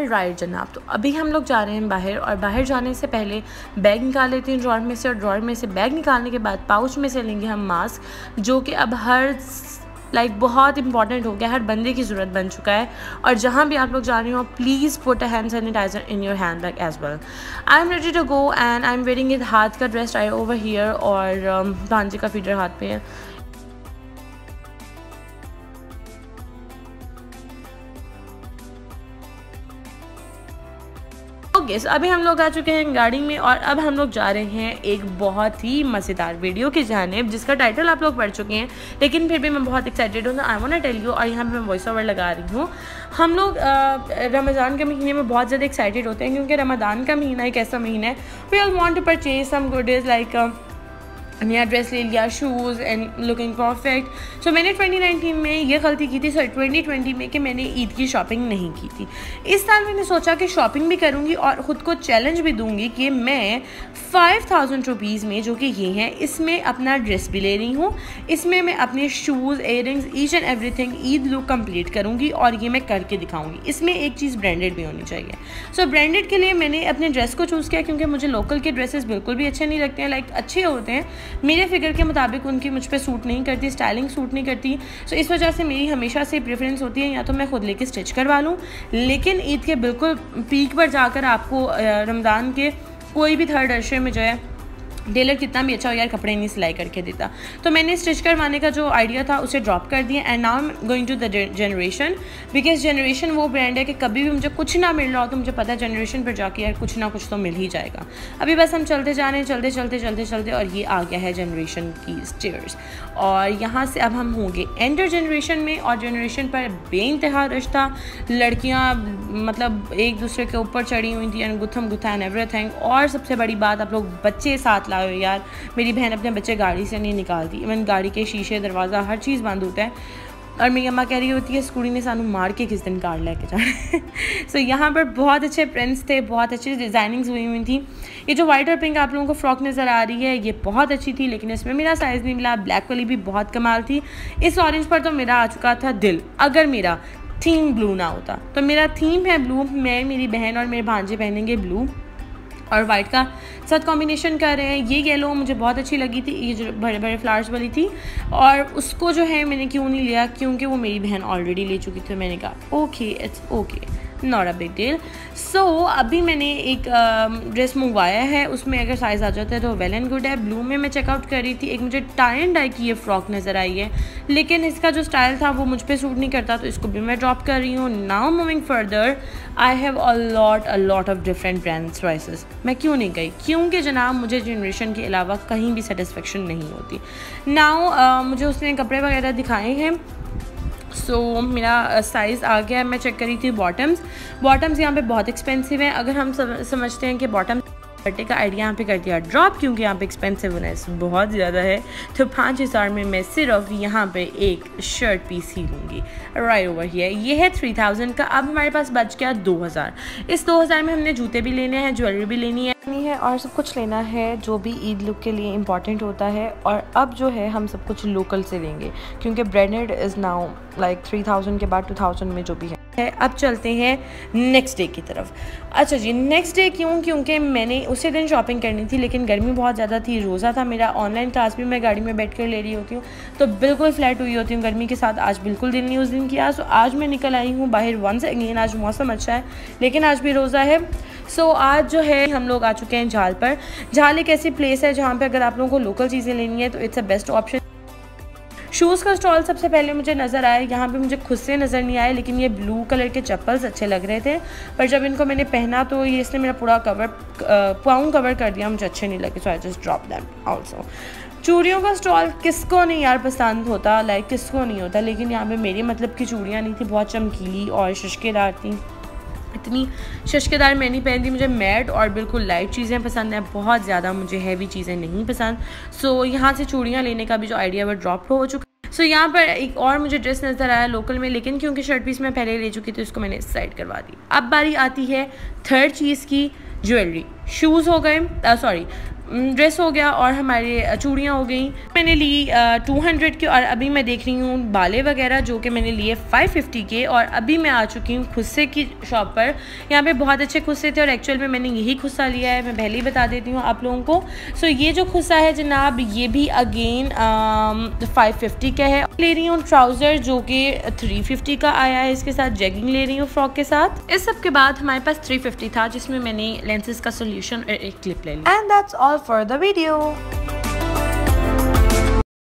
All right जनाब, तो अभी हम लोग जा रहे हैं बाहर, और बाहर जाने से पहले बैग निकाल लेते हैं ड्रॉर में से, और ड्रॉर में से बैग निकालने के बाद पाउच में से लेंगे हम मास्क, जो कि अब हर बहुत इंपॉर्टेंट हो गया, हर बंदे की ज़रूरत बन चुका है। और जहाँ भी आप लोग जा रहे हो please put a hand sanitizer in your hand bag as well. I am ready to go and I am wearing it. हाथ का ड्रेस आई ओवर हियर और भांजे का फीडर हाथ पे है। ओके, अभी हम लोग आ चुके हैं गाड़ी में, और अब हम लोग जा रहे हैं एक बहुत ही मज़ेदार वीडियो की जानिब, जिसका टाइटल आप लोग पढ़ चुके हैं, लेकिन फिर भी मैं बहुत एक्साइटेड हूँ। I want to tell you, और यहाँ पे मैं वॉइस ओवर लगा रही हूँ। हम लोग रमज़ान के महीने में बहुत ज़्यादा एक्साइटेड होते हैं, क्योंकि रमज़ान का महीना एक ऐसा महीना है we all want to purchase some goodies like नया ड्रेस ले लिया, shoes and looking perfect. So मैंने 2019 में ये गलती की थी, 2020 में, कि मैंने ईद की शॉपिंग नहीं की थी। इस साल मैंने सोचा कि शॉपिंग भी करूँगी और ख़ुद को चैलेंज भी दूँगी कि मैं 5000 रुपीज़ में, जो कि ये हैं, इसमें अपना ड्रेस भी ले रही हूँ, इसमें मैं अपने shoes, earrings, each and everything Eid look complete करूँगी, और ये मैं करके दिखाऊँगी। इसमें एक चीज़ ब्रांडेड भी होनी चाहिए। सो ब्रांडेड के लिए मैंने अपने ड्रेस को चूज़ किया, क्योंकि मुझे लोकल के ड्रेसेस बिल्कुल भी अच्छे नहीं लगते हैं। लाइक अच्छे होते हैं, मेरे फिगर के मुताबिक उनकी मुझ पे सूट नहीं करती, स्टाइलिंग सूट नहीं करती। सो इस वजह से मेरी हमेशा से प्रेफरेंस होती है या तो मैं खुद लेके स्टिच करवा लूँ, लेकिन ईद के बिल्कुल पीक पर जाकर आपको रमज़ान के कोई भी थर्ड अशरे में जो है टेलर कितना भी अच्छा हो यार कपड़े नहीं सिलाई करके देता। तो मैंने स्टिच करवाने का जो आइडिया था उसे ड्रॉप कर दिया। And now I am going to the Generation, because Generation वो ब्रांड है कि कभी भी मुझे कुछ ना मिल रहा हो तो मुझे पता है जनरेशन पर जाके यार कुछ ना कुछ तो मिल ही जाएगा। अभी बस हम चलते जा रहे हैं, चलते और ये आ गया है जनरेशन की स्टेयर्स, और यहाँ से अब हम होंगे एंटर जनरेशन में। और जनरेशन पर बेइंतहा रिश्ता, लड़कियाँ मतलब एक दूसरे के ऊपर चढ़ी हुई थी, एंड गुथम गुथा एंड एवरीथिंग। और सबसे बड़ी बात, आप लोग बच्चे साथ लाओ यार। मेरी बहन अपने बच्चे गाड़ी से नहीं निकालती, इवन गाड़ी के शीशे, दरवाज़ा, हर चीज़ बंद होता है, और मेरी अम्मा कह रही होती है स्कूटी ने सानू मार के किस दिन कार लेके जाना। सो यहाँ पर बहुत अच्छे प्रिंट्स थे, बहुत अच्छी डिज़ाइनिंग्स हुई थी। ये जो वाइट और पिंक आप लोगों को फ्रॉक नज़र आ रही है, ये बहुत अच्छी थी, लेकिन इसमें मेरा साइज़ नहीं मिला। ब्लैक वाली भी बहुत कमाल थी। इस ऑरेंज पर तो मेरा आ चुका था दिल, अगर मेरा थीम ब्लू ना होता। तो मेरा थीम है ब्लू, मैं, मेरी बहन और मेरे भांजे पहनेंगे ब्लू और वाइट का साथ कॉम्बिनेशन कर रहे हैं। ये येलो मुझे बहुत अच्छी लगी थी, ये जो बड़े बड़े फ्लावर्स वाली थी, और उसको जो है मैंने क्यों नहीं लिया, क्योंकि वो मेरी बहन ऑलरेडी ले चुकी थी। मैंने कहा okay, it's okay, not a big deal. So अभी मैंने एक ड्रेस मंगवाया है, उसमें अगर साइज़ आ जाता है तो वेल एंड गुड है। ब्लू में मैं चेकआउट कर रही थी, एक मुझे टाई एंड डाई की ये फ्रॉक नज़र आई है, लेकिन इसका जो स्टाइल था वो मुझ पे सूट नहीं करता, तो इसको भी मैं ड्रॉप कर रही हूँ। Now moving further, I have a lot of different brand choices. मैं क्यों नहीं गई, क्योंकि जनाब मुझे जनरेशन के अलावा कहीं भी सेटिस्फेक्शन नहीं होती। नाउ मुझे उसने कपड़े वगैरह दिखाए हैं, सो मेरा साइज़ आ गया। मैं चेक करी थी बॉटम्स यहाँ पे बहुत एक्सपेंसिव हैं। अगर हम समझते हैं कि बॉटम बट्टे का आइडिया यहाँ पे कर दिया ड्रॉप, क्योंकि यहाँ पे एक्सपेंसिवनेस बहुत ज़्यादा है, तो 5000 में मैं सिर्फ यहाँ पे एक शर्ट पीस ही लूँगी राइट ओवर हियर। ये है 3000 का। अब हमारे पास बच गया 2000। इस 2000 में हमने जूते भी लेने हैं, ज्वेलरी भी लेनी है और सब कुछ लेना है जो भी ईद लुक के लिए इम्पॉर्टेंट होता है। और अब जो है हम सब कुछ लोकल से लेंगे, क्योंकि ब्रांडेड इज़ नाउ लाइक 3000 के बाद 2000 में जो भी है। अब चलते हैं नेक्स्ट डे की तरफ। अच्छा जी, नेक्स्ट डे क्यों, क्योंकि मैंने उसी दिन शॉपिंग करनी थी, लेकिन गर्मी बहुत ज़्यादा थी, रोज़ा था मेरा, ऑनलाइन क्लास भी मैं गाड़ी में बैठ कर ले रही होती हूँ, तो बिल्कुल फ्लैट हुई होती हूँ गर्मी के साथ। आज बिल्कुल दिल नहीं उस दिन किया। सो आज मैं निकल आई हूँ बाहर वंस अगेन। आज मौसम अच्छा है, लेकिन आज भी रोज़ा है। सो आज जो है हम लोग आ चुके हैं झाल पर। झाल एक ऐसी प्लेस है जहाँ पे अगर आप लोगों को लोकल चीज़ें लेनी है तो it's a best option. Shoes का स्टॉल सबसे पहले मुझे नज़र आया, यहाँ पे मुझे खुद से नज़र नहीं आया, लेकिन ये ब्लू कलर के चप्पल्स अच्छे लग रहे थे, पर जब इनको मैंने पहना तो ये इसने मेरा पूरा पाउंड कवर कर दिया, मुझे अच्छे नहीं लगे, so I just drop them also. चूड़ियों का स्टॉल किसको नहीं यार पसंद होता, लाइक किसको नहीं होता, लेकिन यहाँ पे मेरी मतलब की चूड़ियाँ नहीं थी, बहुत चमकीली और शशकेदार थी। इतनी शशकेदार मैं नहीं पहनती, मुझे मैट और बिल्कुल लाइट चीज़ें पसंद हैं, बहुत ज़्यादा मुझे हैवी चीज़ें नहीं पसंद। सो यहाँ से चूड़ियाँ लेने का भी जो आइडिया वो ड्रॉप हो चुका। सो यहाँ पर एक और मुझे ड्रेस नज़र आया लोकल में, लेकिन क्योंकि शर्ट पीस मैं पहले ले चुकी थी, उसको मैंने इस साइड करवा दी। अब बारी आती है थर्ड चीज़ की, ज्वेलरी। शूज़ हो गए, सॉरी ड्रेस हो गया और हमारे चूड़ियाँ हो गई। मैंने ली 200 की और अभी मैं देख रही हूँ बाले वगैरह जो कि मैंने लिए 550 के। और अभी मैं आ चुकी हूँ खुस्से की शॉप पर। यहाँ पे बहुत अच्छे खुस्से थे और एक्चुअल में मैंने यही खुस्सा लिया है, मैं पहले ही बता देती हूँ आप लोगों को। सो ये जो खुस्सा है जनाब, ये भी अगेन 550 का है। ले रही हूँ ट्राउज़र जो कि 350 का आया है, इसके साथ जेगिंग ले रही हूँ फ्रॉक के साथ। इस सब के बाद हमारे पास 350 था जिसमें मैंने लेंसेज का सोल्यूशन और एक क्लिप ले ली। And that's all for the video.